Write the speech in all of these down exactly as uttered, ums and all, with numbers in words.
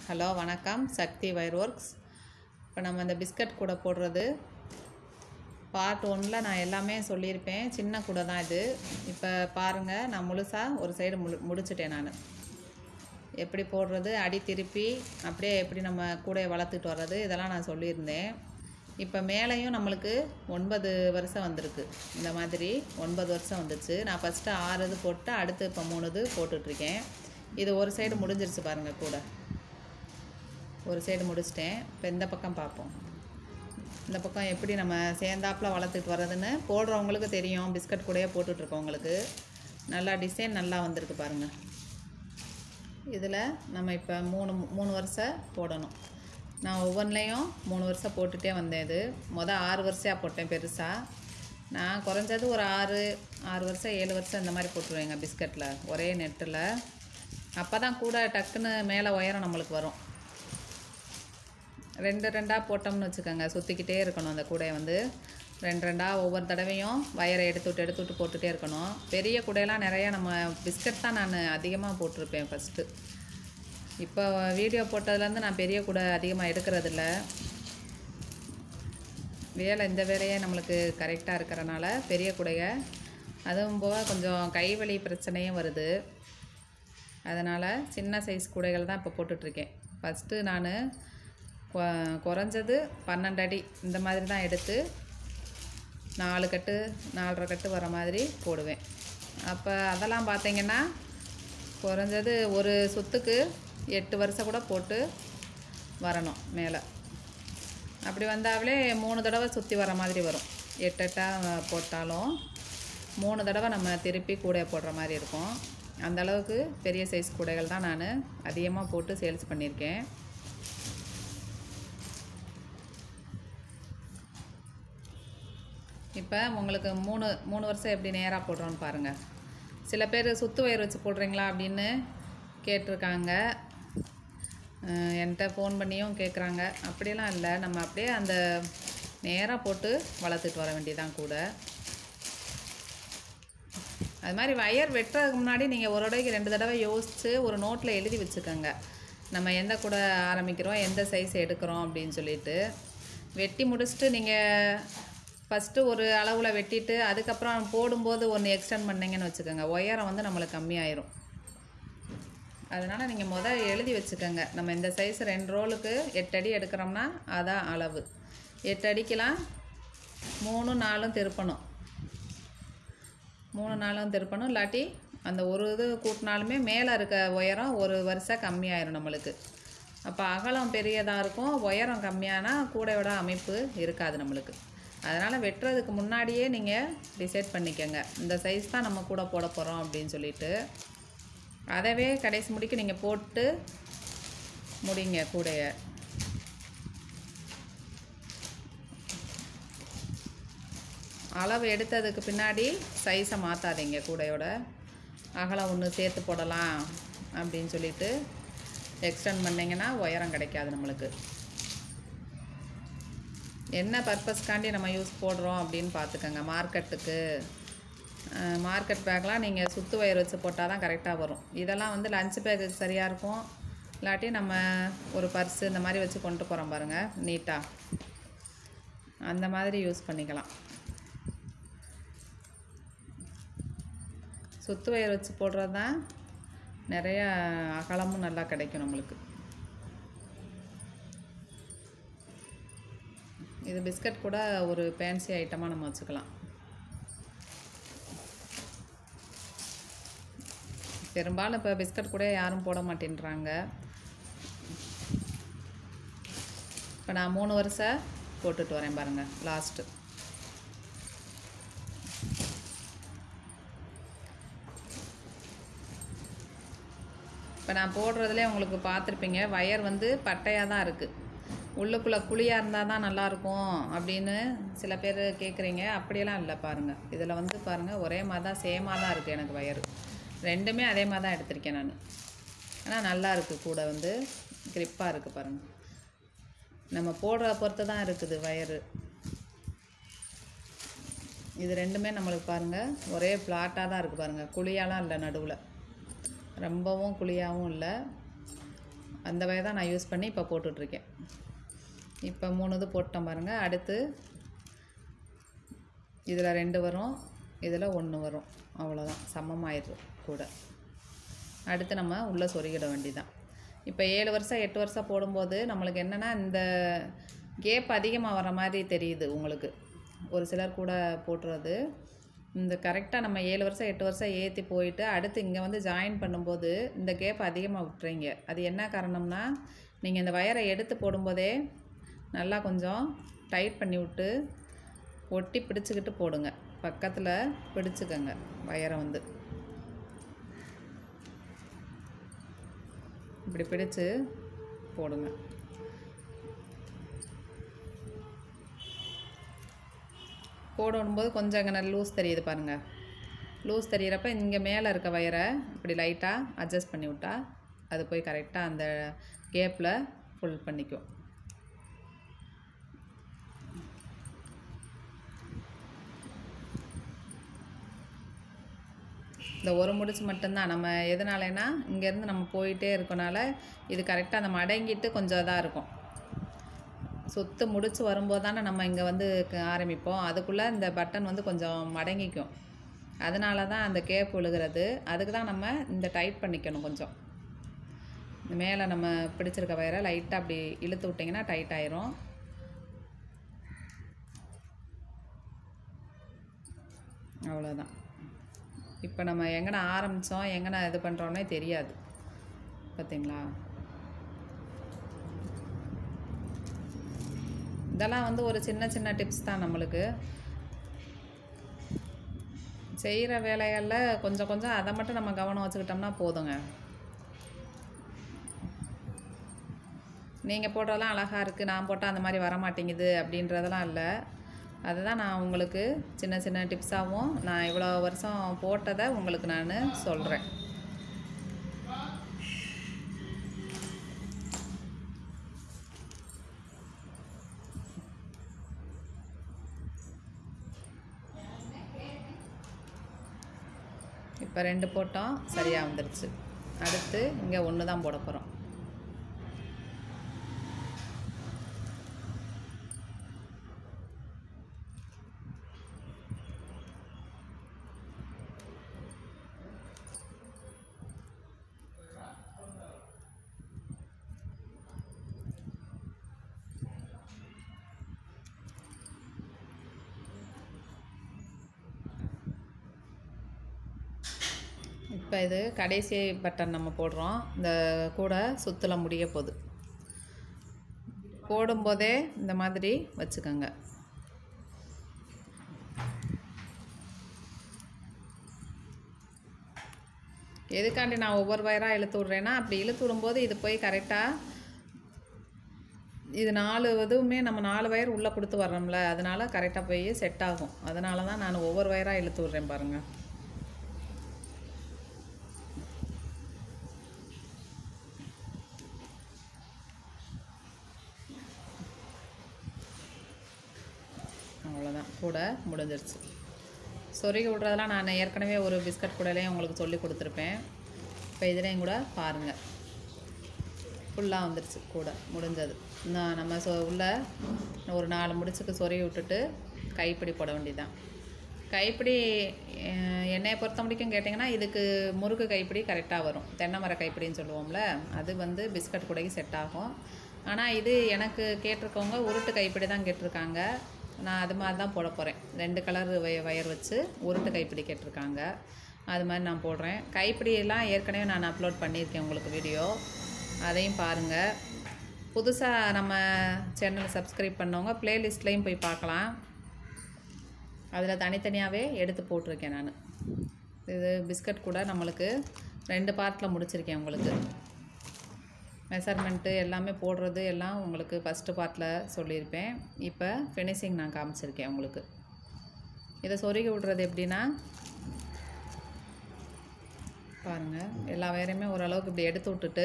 Hello வணக்கம், சக்தி wire works. இப்போ நம்ம இந்த பிஸ்கட் கூடை போடுறது பார்ட் ஒன்னில் நான் எல்லாமே சொல்லியிருப்பேன். சின்ன கூடை தான் இது. இப்போ பாருங்கள், நான் முழுசாக ஒரு சைடு முழு முடிச்சிட்டேன். நான் எப்படி போடுறது, அடி திருப்பி அப்படியே எப்படி நம்ம கூடையை வளர்த்துட்டு வர்றது, இதெல்லாம் நான் சொல்லியிருந்தேன். இப்போ மேலேயும் நம்மளுக்கு ஒன்பது வருஷம் வந்திருக்கு. இந்த மாதிரி ஒன்பது வருஷம் வந்துச்சு. நான் ஃபஸ்ட்டு ஆறு இது போட்டு அடுத்து இப்போ மூணு இது போட்டுட்ருக்கேன். இது ஒரு சைடு முடிஞ்சிருச்சு பாருங்கள். கூட ஒரு சைடு முடிச்சிட்டேன். இப்போ இந்த பக்கம் பார்ப்போம். இந்த பக்கம் எப்படி நம்ம சேர்ந்தாப்பில் வளர்த்துட்டு வர்றதுன்னு போடுறவங்களுக்கு தெரியும். பிஸ்கட் கூடையே போட்டுட்ருக்கவங்களுக்கு நல்லா டிசைன் நல்லா வந்திருக்கு பாருங்கள். இதில் நம்ம இப்போ மூணு மூணு வருஷம் போடணும். நான் ஒவ்வொன்றிலையும் மூணு வருஷம் போட்டுகிட்டே வந்தேன். இது மொதல் ஆறு வருஷம் போட்டேன் பெருசாக. நான் குறைஞ்சது ஒரு ஆறு ஆறு வருஷம் ஏழு வருஷம் இந்த மாதிரி போட்டுருவேங்க பிஸ்கட்டில், ஒரே நெட்டில். அப்போ தான் கூட டக்குன்னு மேலே உயரம் நம்மளுக்கு வரும். ரெண்டு ரெண்டாக போட்டோம்னு வச்சுக்கோங்க, சுற்றிக்கிட்டே இருக்கணும். அந்த கூடையை வந்து ரெண்டு ரெண்டாக ஒவ்வொரு தடவையும் வயரை எடுத்துவிட்டு எடுத்துவிட்டு போட்டுகிட்டே இருக்கணும். பெரிய கூடையெல்லாம் நிறையா நம்ம பிஸ்கட் தான் நான் அதிகமாக போட்டிருப்பேன் ஃபஸ்ட்டு. இப்போ வீடியோ போட்டதுலேருந்து நான் பெரிய கூடை அதிகமாக எடுக்கிறதில்ல. வேலை இந்த வேலையே நம்மளுக்கு கரெக்டாக இருக்கிறனால பெரிய கூடையை, அதுவும் போக கொஞ்சம் கைவலி பிரச்சனையும் வருது. அதனால் சின்ன சைஸ் கூடைகள் தான் இப்போ போட்டுட்ருக்கேன். ஃபஸ்ட்டு நான் குறைஞ்சது பன்னெண்டு அடி இந்த மாதிரி தான் எடுத்து நாலு கட்டு நாலரை கட்டு வர மாதிரி போடுவேன். அப்போ அதெல்லாம் பார்த்திங்கன்னா குறைஞ்சது ஒரு சுற்றுக்கு எட்டு வருஷம் கூட போட்டு வரணும் மேலே. அப்படி வந்தாலே மூணு தடவை சுற்றி வர மாதிரி வரும். எட்டு எட்டாக போட்டாலும் மூணு தடவை நம்ம திருப்பி கூடையை போடுற மாதிரி இருக்கும். அந்தளவுக்கு பெரிய சைஸ் கூடைகள் தான் நான் அதிகமாக போட்டு சேல்ஸ் பண்ணியிருக்கேன். இப்போ உங்களுக்கு மூணு மூணு வருஷம் எப்படி நேராக போடுறோன்னு பாருங்கள். சில பேர் சுற்று வயர் வச்சு போடுறீங்களா அப்படின்னு கேட்டிருக்காங்க. என்கிட்ட ஃபோன் பண்ணியும் கேட்குறாங்க. அப்படியெல்லாம் இல்லை, நம்ம அப்படியே அந்த நேராக போட்டு வளர்த்துட்டு வர வேண்டியதான் கூட. அது மாதிரி வயர் வெட்டுறதுக்கு முன்னாடி நீங்கள் ஒரு தடவைக்கு ரெண்டு தடவை யோசித்து ஒரு நோட்டில் எழுதி வச்சுக்கோங்க. நம்ம எந்த கூட ஆரம்பிக்கிறோம், எந்த சைஸ் எடுக்கிறோம் அப்படின்னு சொல்லிட்டு. வெட்டி முடிச்சுட்டு நீங்கள் ஃபஸ்ட்டு ஒரு அளவில் வெட்டிட்டு அதுக்கப்புறம் போடும்போது ஒன்று எக்ஸ்டெண்ட் பண்ணிங்கன்னு வச்சுக்கோங்க, உயரம் வந்து நம்மளுக்கு கம்மியாயிரும். அதனால் நீங்கள் முதல் எழுதி வச்சுக்கோங்க. நம்ம இந்த சைஸ் ரெண்டு ரோலுக்கு எட்டு அடி எடுக்கிறோம்னா அதான் அளவு. எட்டு அடிக்கெலாம் மூணு நாலும் திருப்பணும். மூணு நாளும் திருப்பணும். இல்லாட்டி அந்த ஒரு இது கூட்டினாலுமே மேலே இருக்க உயரம் ஒரு வருஷம் கம்மியாயிரும் நம்மளுக்கு. அப்போ அகலம் பெரியதாக இருக்கும், உயரம் கம்மியானா கூடையோட அமைப்பு இருக்காது நம்மளுக்கு. அதனால் வெட்டுறதுக்கு முன்னாடியே நீங்கள் டிசைட் பண்ணிக்கோங்க, இந்த சைஸ் தான் நம்ம கூட போட போகிறோம் அப்படின்னு சொல்லிட்டு. அதவே கடைசி முடிக்க நீங்கள் போட்டு முடிங்க கூடையை. அளவு எடுத்ததுக்கு பின்னாடி சைஸை மாற்றாதீங்க. கூடையோட அகலம் ஒன்று சேர்த்து போடலாம் அப்படின்னு சொல்லிட்டு எக்ஸ்டெண்ட் பண்ணிங்கன்னா உயரம் கிடைக்காது நம்மளுக்கு. என்ன பர்பஸ்க்காண்டி நம்ம யூஸ் போடுறோம் அப்படின்னு பார்த்துக்கோங்க. மார்க்கெட்டுக்கு மார்க்கெட் பேக்லாம் நீங்கள் சுற்று வயர் வச்சு போட்டால் தான் கரெக்டாக வரும். இதெல்லாம் வந்து லஞ்ச் பேக்குக்கு சரியாக இருக்கும். இல்லாட்டி நம்ம ஒரு பர்ஸு இந்த மாதிரி வச்சு கொண்டு போகிறோம் பாருங்கள், நீட்டாக அந்த மாதிரி யூஸ் பண்ணிக்கலாம். சுற்று வயர் வச்சு போடுறது தான் நிறையா அகலமும் நல்லா கிடைக்கும் நம்மளுக்கு. இது பிஸ்கட் கூட ஒரு ஃபேன்சி ஐட்டமாக நம்ம வச்சுக்கலாம். பெரும்பாலும் இப்போ பிஸ்கட் கூட யாரும் போட மாட்டேன்றாங்க. இப்போ நான் மூணு வருஷம் போட்டுட்டு வரேன் பாருங்கள். லாஸ்ட்டு இப்போ நான் போடுறதுலே உங்களுக்கு பார்த்துருப்பீங்க, வயர் வந்து பட்டையாக தான் இருக்குது. உள்ளுக்குள்ளே குழியாக இருந்தால் தான் நல்லாயிருக்கும் அப்படின்னு சில பேர் கேட்குறீங்க. அப்படியெல்லாம் இல்லை பாருங்கள். இதில் வந்து பாருங்கள், ஒரே மாதிரி தான், சேமாக தான் இருக்குது எனக்கு வயர். ரெண்டுமே அதே மாதிரி தான் எடுத்திருக்கேன் நான். ஆனால் நல்லா இருக்குது, கூட வந்து கிரிப்பாக இருக்குது பாருங்கள். நம்ம போடுற பொறுத்து தான் இருக்குது வயரு. இது ரெண்டுமே நம்மளுக்கு பாருங்கள் ஒரே ஃப்ளாட்டாக தான் இருக்குது பாருங்கள். குழியாலாம் இல்லை, நடுவில் ரொம்பவும் குழியாகவும் இல்லை. அந்த வயர் தான் நான் யூஸ் பண்ணி இப்போ போட்டுட்ருக்கேன். இப்போ மூணு இது போட்டோம் பாருங்கள். அடுத்து இதில் ரெண்டு வரும், இதில் ஒன்று வரும். அவ்வளோதான், சமமாயிடுது கூட. அடுத்து நம்ம உள்ளே சொருகிட வேண்டியதான். இப்போ ஏழு வருஷம் எட்டு வருஷம் போடும்போது நம்மளுக்கு என்னென்னா இந்த கேப் அதிகமாக வர மாதிரி தெரியுது உங்களுக்கு. ஒரு சிலர் கூட போட்டுறது இந்த கரெக்டாக நம்ம ஏழு வருஷம் எட்டு வருஷம் ஏற்றி போயிட்டு அடுத்து இங்கே வந்து ஜாயின் பண்ணும்போது இந்த கேப் அதிகமாக விட்டுறீங்க. அது என்ன காரணம்னா, நீங்கள் இந்த வயரை எடுத்து போடும்போதே நல்லா கொஞ்சம் டைட் பண்ணி விட்டு ஒட்டி பிடிச்சிக்கிட்டு போடுங்க. பக்கத்தில் பிடிச்சிக்கங்க வயரை வந்து இப்படி பிடிச்சு போடுங்க. போடும்போது கொஞ்சம் இங்கே லூஸ் தெரியுது பாருங்கள். லூஸ் தெரிகிறப்ப இங்கே மேலே இருக்க வயரை இப்படி லைட்டாக அட்ஜஸ்ட் பண்ணி விட்டா அது போய் கரெக்டாக அந்த கேப்பில் ஃபுல் பண்ணிக்கும். இந்த ஒரு முடிச்சு மட்டும்தான் நம்ம எதனாலனா இங்கேருந்து நம்ம போயிட்டே இருக்கனால இது கரெக்டாக நம்ம அடங்கிட்டு கொஞ்சம் இதாக இருக்கும். சுற்று முடிச்சு வரும்போது தானே நம்ம இங்கே வந்து ஆரம்பிப்போம். அதுக்குள்ளே இந்த பட்டன் வந்து கொஞ்சம் மடங்கிக்கும். அதனால தான் அந்த கேப் விழுகிறது. அதுக்கு தான் நம்ம இந்த டைட் பண்ணிக்கணும். கொஞ்சம் மேலே நம்ம பிடிச்சிருக்க வயரை லைட்டாக அப்படி இழுத்து விட்டிங்கன்னா டைட் ஆயிரும். அவ்வளோதான். இப்போ நம்ம எங்கன ஆரம்பித்தோம் எங்கன இது பண்ணுறோன்னே தெரியாது. பார்த்தீங்களா? இதெல்லாம் வந்து ஒரு சின்ன சின்ன டிப்ஸ் தான். நம்மளுக்கு செய்கிற வேலைகளில் கொஞ்சம் கொஞ்சம் அதை மட்டும் நம்ம கவனம் வச்சுக்கிட்டோம்னா போதுங்க. நீங்கள் போடுறதெல்லாம் அழகாக இருக்குது, நான் போட்டால் அந்த மாதிரி வரமாட்டேங்குது அப்படின்றதெல்லாம் இல்லை. அதுதான் நான் உங்களுக்கு சின்ன சின்ன டிப்ஸாகவும் நான் இவ்வளோ வருஷம் போட்டதை உங்களுக்கு நான் சொல்கிறேன். இப்போ ரெண்டு போட்டோம், சரியாக வந்துருச்சு. அடுத்து இங்கே ஒன்று தான் போட போகிறோம். இப்போ இது கடைசி பட்டன் நம்ம போடுறோம். இந்த கூட சுற்றுல முடிய போகுது. போடும்போதே இந்த மாதிரி வச்சுக்கோங்க. எதுக்காண்டி நான் ஒவ்வொரு வயராக இழுத்து விட்றேன்னா, அப்படி இழுத்து விடும்போது இது போய் கரெக்டாக இது நாலு இதுவுமே நம்ம நாலு வயர் உள்ளே கொடுத்து வர்றோம்ல, அதனால கரெக்டாக போய் செட் ஆகும். அதனால தான் நான் ஒவ்வொரு வயராக இழுத்து விட்றேன் பாருங்கள். அவ்வளோதான், கூட முடிஞ்சிருச்சு. சொருகி விட்றதெல்லாம் நான் ஏற்கனவே ஒரு பிஸ்கட் கூடலையும் உங்களுக்கு சொல்லி கொடுத்துருப்பேன். இப்போ இதுலேயும் கூட பாருங்கள் ஃபுல்லாக வந்துருச்சு, கூட முடிஞ்சது. நான் நம்ம சொ உள்ள ஒரு நாலு முடிச்சுக்கு சொருகி விட்டுட்டு கைப்பிடி போட வேண்டியதுதான். கைப்பிடி என்னையை பொறுத்த முடிக்கும் கேட்டிங்கன்னா, இதுக்கு முறுக்கு கைப்பிடி கரெக்டாக வரும். தென்னை மர கைப்பிடின்னு சொல்லுவோம்ல, அது வந்து பிஸ்கட் கூடைக்கு செட் ஆகும். ஆனால் இது எனக்கு கேட்டிருக்கவங்க உருட்டு கைப்பிடி தான் கேட்டிருக்காங்க. நான் அது மாதிரி தான் போட போகிறேன். ரெண்டு கலர் வய வயர் வச்சு உருட்டு கைப்பிடி கேட்டிருக்காங்க. அது மாதிரி நான் போடுறேன். கைப்பிடியெல்லாம் ஏற்கனவே நான் அப்லோட் பண்ணியிருக்கேன் உங்களுக்கு வீடியோ, அதையும் பாருங்கள். புதுசாக நம்ம சேனலை சப்ஸ்கிரைப் பண்ணவங்க ப்ளேலிஸ்ட்லேயும் போய் பார்க்கலாம். அதில் தனித்தனியாகவே எடுத்து போட்டிருக்கேன் நான். இது பிஸ்கட் கூட நம்மளுக்கு ரெண்டு பார்ட்டில் முடிச்சிருக்கேன். உங்களுக்கு மெஷர்மெண்ட்டு எல்லாமே போடுறது எல்லாம் உங்களுக்கு ஃபஸ்ட்டு பார்ட்டில் சொல்லியிருப்பேன். இப்போ ஃபினிஷிங் நான் காமிச்சிருக்கேன் உங்களுக்கு. இதை சொருகி விட்றது எப்படின்னா பாருங்கள், எல்லா வயரையுமே ஓரளவுக்கு இப்படி எடுத்து விட்டுட்டு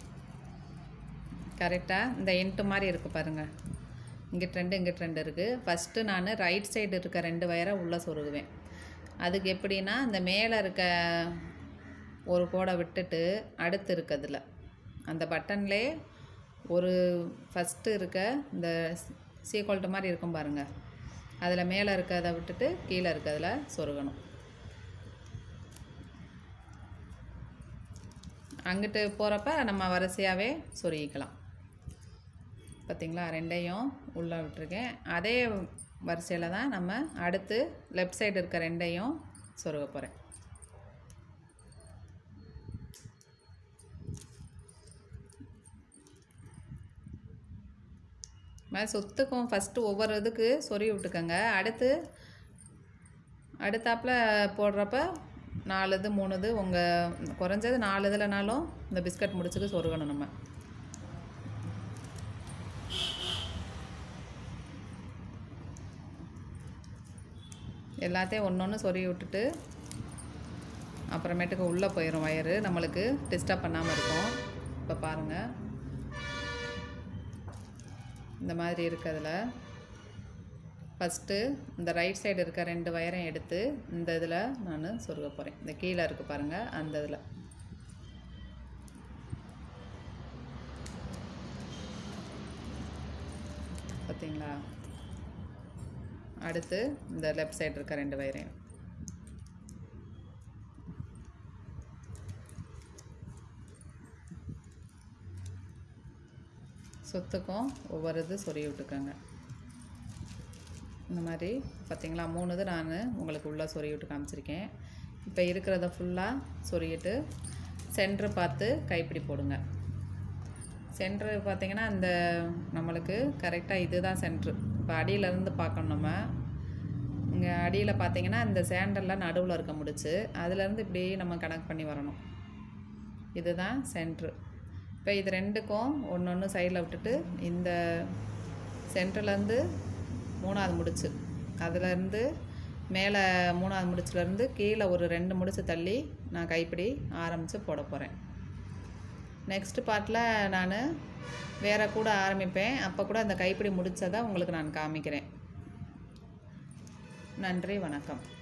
கரெக்டாக இந்த எண்ட்டு மாதிரி இருக்குது பாருங்கள், இங்கிட்டு ரெண்டு இங்கிட்டு ரெண்டு இருக்குது. ஃபஸ்ட்டு நான் ரைட் சைடு இருக்க ரெண்டு வயரை உள்ளே சொருகுவேன். அதுக்கு எப்படின்னா, இந்த மேலே இருக்க ஒரு கோடை விட்டுட்டு அடுத்து இருக்கிறதுல அந்த பட்டன்லே ஒரு ஃபஸ்ட்டு இருக்க இந்த சீக்வல்ட்டு மாதிரி இருக்கும் பாருங்கள், அதில் மேலே இருக்கிறத விட்டுட்டு கீழே இருக்கிறதுல சொருகணும். அங்கிட்டு போகிறப்ப நம்ம வரிசையாகவே சொருகிக்கலாம். பார்த்திங்களா, ரெண்டையும் உள்ளே விட்டுருக்கேன். அதே வரிசையில் தான் நம்ம அடுத்து லெஃப்ட் சைடு இருக்க ரெண்டையும் சொருக போகிறேன். மாதிரி சொத்துக்கும் ஃபஸ்ட்டு ஒவ்வொரு இதுக்கு சொருகி விட்டுக்கோங்க. அடுத்து அடுத்தாப்பில் போடுறப்ப நாலு இது மூணு இது உங்கள் குறைஞ்சது நாலு இதுலனாலும் இந்த பிஸ்கட் முடிச்சுக்கு சொருகணும். நம்ம எல்லாத்தையும் ஒன்று ஒன்று சொருகி விட்டுட்டு அப்புறமேட்டுக்கு உள்ளே போயிடும் வயரு, நம்மளுக்கு டிஸ்டர்ப் பண்ணாமல் இருக்கும். இப்போ பாருங்கள், இந்த மாதிரி இருக்கிறதுல ஃபஸ்ட்டு இந்த ரைட் சைடு இருக்க ரெண்டு வயரையும் எடுத்து இந்த இதில் நான் சொருக போகிறேன். இந்த கீழே இருக்குது பாருங்கள், அந்த இதில் பார்த்தீங்களா. அடுத்து இந்த லெஃப்ட் சைடு இருக்க ரெண்டு வயரையும் சொத்துக்கும் ஒவ்வொரு இது சொருகி விட்டுக்கோங்க. இந்த மாதிரி பார்த்திங்களா, மூணு இது நான் உங்களுக்கு உள்ளே சொருகி விட்டு காமிச்சிருக்கேன். இப்போ இருக்கிறத ஃபுல்லாக சொருகிட்டு சென்ட்ரு பார்த்து கைப்பிடி போடுங்க. சென்ட்ரு பார்த்திங்கன்னா இந்த நம்மளுக்கு கரெக்டாக இது தான் சென்ட்ரு. இப்போ அடியிலேருந்து பார்க்கணும். நம்ம இங்கே அடியில் பார்த்திங்கன்னா இந்த சேண்டலில் நடுவில் இருக்க முடிச்சு, அதுலேருந்து இப்படி நம்ம கனெக்ட் பண்ணி வரணும். இதுதான் சென்ட்ரு. இப்போ இது ரெண்டுக்கும் ஒன்று ஒன்று சைடில் விட்டுட்டு இந்த சென்டர்லேருந்து மூணாவது முடிச்சு, அதிலேருந்து மேலே மூணாவது முடிச்சுலேருந்து கீழே ஒரு ரெண்டு முடிச்சு தள்ளி நான் கைப்பிடி ஆரம்பித்து போட போகிறேன். நெக்ஸ்ட் பார்ட்டில் நான் வேறு கூட ஆரம்பிப்பேன். அப்போ கூட அந்த கைப்பிடி முடித்ததை உங்களுக்கு நான் காமிக்கிறேன். நன்றி, வணக்கம்.